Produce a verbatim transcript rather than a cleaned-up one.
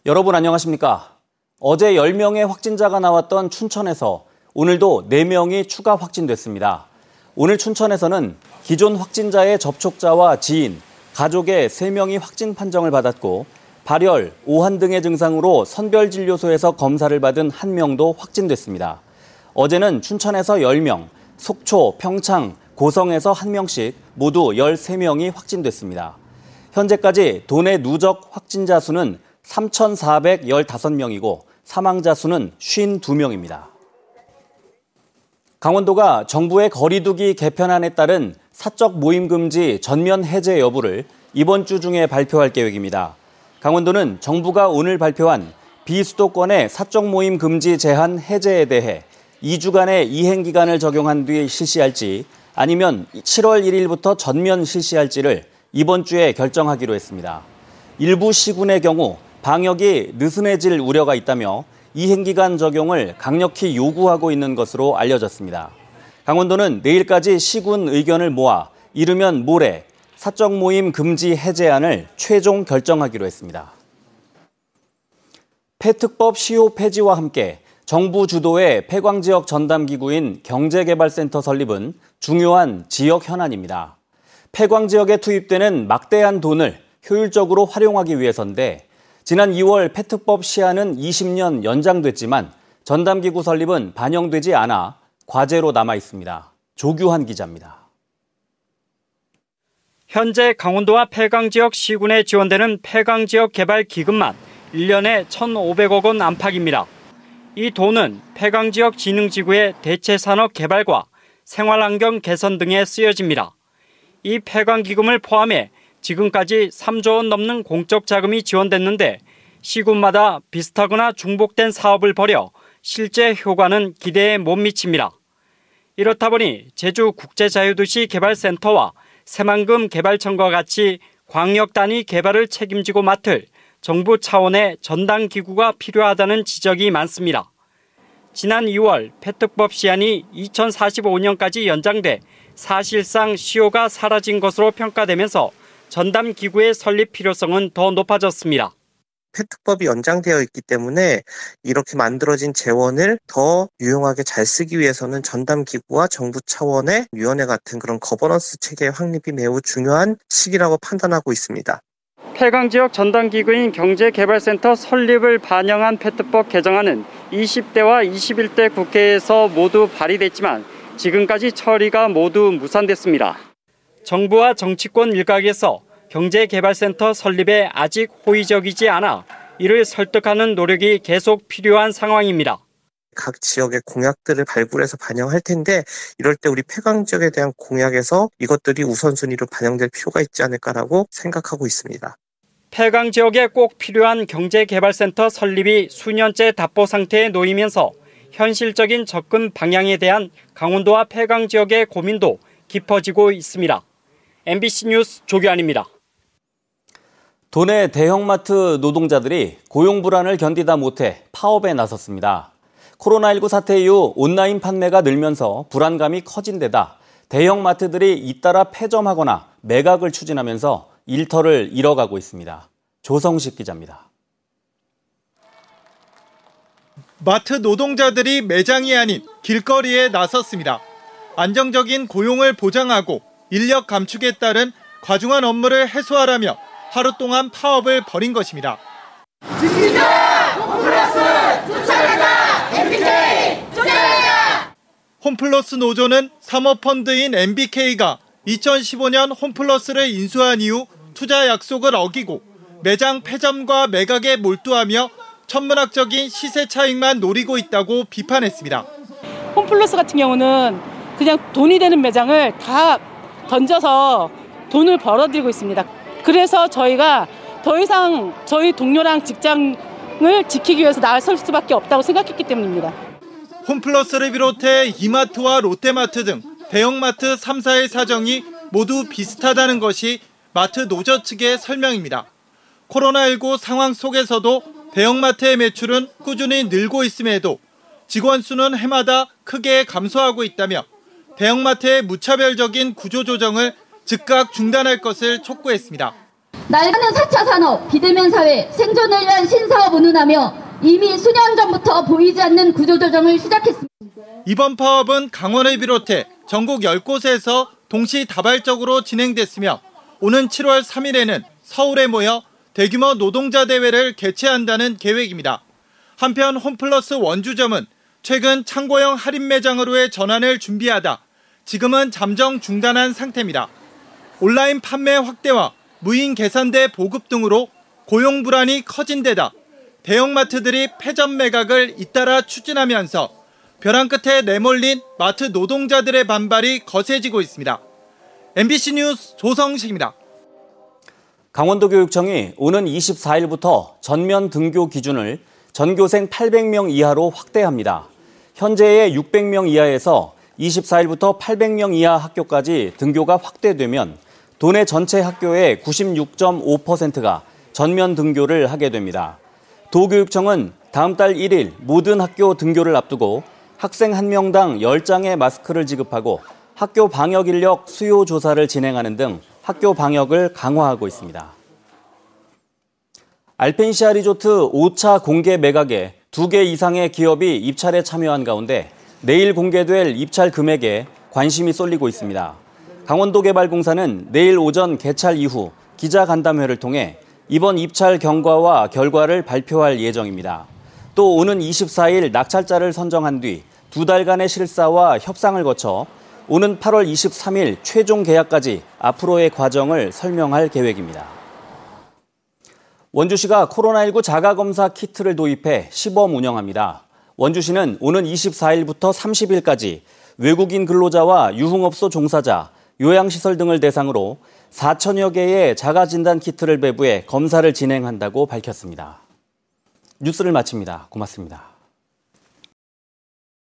여러분 안녕하십니까? 어제 열 명의 확진자가 나왔던 춘천에서 오늘도 네 명이 추가 확진됐습니다. 오늘 춘천에서는 기존 확진자의 접촉자와 지인, 가족의 세 명이 확진 판정을 받았고 발열, 오한 등의 증상으로 선별진료소에서 검사를 받은 한 명도 확진됐습니다. 어제는 춘천에서 열 명, 속초, 평창, 고성에서 한 명씩 모두 열세 명이 확진됐습니다. 현재까지 도내 누적 확진자 수는 삼천사백십오 명이고 사망자 수는 오십이 명입니다. 강원도가 정부의 거리두기 개편안에 따른 사적 모임 금지 전면 해제 여부를 이번 주 중에 발표할 계획입니다. 강원도는 정부가 오늘 발표한 비수도권의 사적 모임 금지 제한 해제에 대해 이 주간의 이행 기간을 적용한 뒤 실시할지 아니면 칠월 일일부터 전면 실시할지를 이번 주에 결정하기로 했습니다. 일부 시군의 경우 방역이 느슨해질 우려가 있다며 이행기간 적용을 강력히 요구하고 있는 것으로 알려졌습니다. 강원도는 내일까지 시군 의견을 모아 이르면 모레 사적 모임 금지 해제안을 최종 결정하기로 했습니다. 폐특법 시효 폐지와 함께 정부 주도의 폐광지역 전담기구인 경제개발센터 설립은 중요한 지역 현안입니다. 폐광지역에 투입되는 막대한 돈을 효율적으로 활용하기 위해서인데 지난 이월 폐특법 시한은 이십 년 연장됐지만 전담기구 설립은 반영되지 않아 과제로 남아 있습니다. 조규환 기자입니다. 현재 강원도와 폐광지역 시군에 지원되는 폐광지역 개발 기금만 일 년에 천오백억 원 안팎입니다. 이 돈은 폐광지역 진흥지구의 대체산업 개발과 생활환경 개선 등에 쓰여집니다. 이 폐광기금을 포함해 지금까지 삼조 원 넘는 공적 자금이 지원됐는데 시군마다 비슷하거나 중복된 사업을 벌여 실제 효과는 기대에 못 미칩니다. 이렇다 보니 제주국제자유도시 개발센터와 새만금 개발청과 같이 광역 단위 개발을 책임지고 맡을 정부 차원의 전담기구가 필요하다는 지적이 많습니다. 지난 이월 폐특법 시한이 이천사십오 년까지 연장돼 사실상 시효가 사라진 것으로 평가되면서 전담기구의 설립 필요성은 더 높아졌습니다. 폐특법이 연장되어 있기 때문에 이렇게 만들어진 재원을 더 유용하게 잘 쓰기 위해서는 전담기구와 정부 차원의 위원회 같은 그런 거버넌스 체계의 확립이 매우 중요한 시기라고 판단하고 있습니다. 폐광지역 전담기구인 경제개발센터 설립을 반영한 폐특법 개정안은 이십 대와 이십일 대 국회에서 모두 발의됐지만 지금까지 처리가 모두 무산됐습니다. 정부와 정치권 일각에서 경제개발센터 설립에 아직 호의적이지 않아 이를 설득하는 노력이 계속 필요한 상황입니다. 각 지역의 공약들을 발굴해서 반영할 텐데 이럴 때 우리 폐광지역에 대한 공약에서 이것들이 우선순위로 반영될 필요가 있지 않을까라고 생각하고 있습니다. 폐광지역에 꼭 필요한 경제개발센터 설립이 수년째 답보 상태에 놓이면서 현실적인 접근 방향에 대한 강원도와 폐광지역의 고민도 깊어지고 있습니다. 엠비씨 뉴스 조규환입니다. 도내 대형마트 노동자들이 고용 불안을 견디다 못해 파업에 나섰습니다. 코로나십구 사태 이후 온라인 판매가 늘면서 불안감이 커진 데다 대형마트들이 잇따라 폐점하거나 매각을 추진하면서 일터를 잃어가고 있습니다. 조성식 기자입니다. 마트 노동자들이 매장이 아닌 길거리에 나섰습니다. 안정적인 고용을 보장하고 인력 감축에 따른 과중한 업무를 해소하라며 하루 동안 파업을 벌인 것입니다. 지키자! 홈플러스! 쫓아가자! 엠비케이! 쫓아가자! 홈플러스 노조는 사모펀드인 엠비케이가 이천십오 년 홈플러스를 인수한 이후 투자 약속을 어기고 매장 폐점과 매각에 몰두하며 천문학적인 시세 차익만 노리고 있다고 비판했습니다. 홈플러스 같은 경우는 그냥 돈이 되는 매장을 다 던져서 돈을 벌어들이고 있습니다. 그래서 저희가 더 이상 저희 동료랑 직장을 지키기 위해서 나설 수밖에 없다고 생각했기 때문입니다. 홈플러스를 비롯해 이마트와 롯데마트 등 대형마트 삼 사의 사정이 모두 비슷하다는 것이 마트 노조 측의 설명입니다. 코로나십구 상황 속에서도 대형마트의 매출은 꾸준히 늘고 있음에도 직원 수는 해마다 크게 감소하고 있다며 대형마트의 무차별적인 구조조정을 즉각 중단할 것을 촉구했습니다. 낡은 사 차 산업, 비대면 사회, 생존을 위한 신사업 운운하며 이미 수년 전부터 보이지 않는 구조조정을 시작했습니다. 이번 파업은 강원을 비롯해 전국 열 곳에서 동시다발적으로 진행됐으며 오는 칠월 삼일에는 서울에 모여 대규모 노동자 대회를 개최한다는 계획입니다. 한편 홈플러스 원주점은 최근 창고형 할인 매장으로의 전환을 준비하다 지금은 잠정 중단한 상태입니다. 온라인 판매 확대와 무인 계산대 보급 등으로 고용 불안이 커진 데다 대형마트들이 폐점 매각을 잇따라 추진하면서 벼랑 끝에 내몰린 마트 노동자들의 반발이 거세지고 있습니다. 엠비씨 뉴스 조성식입니다. 강원도교육청이 오는 이십사일부터 전면 등교 기준을 전교생 팔백 명 이하로 확대합니다. 현재의 육백 명 이하에서 이십사일부터 팔백 명 이하 학교까지 등교가 확대되면 도내 전체 학교의 구십육 점 오 퍼센트가 전면 등교를 하게 됩니다. 도교육청은 다음 달 일일 모든 학교 등교를 앞두고 학생 한 명당 열 장의 마스크를 지급하고 학교 방역 인력 수요 조사를 진행하는 등 학교 방역을 강화하고 있습니다. 알펜시아 리조트 오 차 공개 매각에 두 개 이상의 기업이 입찰에 참여한 가운데 내일 공개될 입찰 금액에 관심이 쏠리고 있습니다. 강원도개발공사는 내일 오전 개찰 이후 기자간담회를 통해 이번 입찰 경과와 결과를 발표할 예정입니다. 또 오는 이십사일 낙찰자를 선정한 뒤 두 달간의 실사와 협상을 거쳐 오는 팔월 이십삼일 최종 계약까지 앞으로의 과정을 설명할 계획입니다. 원주시가 코로나십구 자가검사 키트를 도입해 시범 운영합니다. 원주시는 오는 이십사일부터 삼십일까지 외국인 근로자와 유흥업소 종사자, 요양시설 등을 대상으로 사천여 개의 자가진단 키트를 배부해 검사를 진행한다고 밝혔습니다. 뉴스를 마칩니다. 고맙습니다.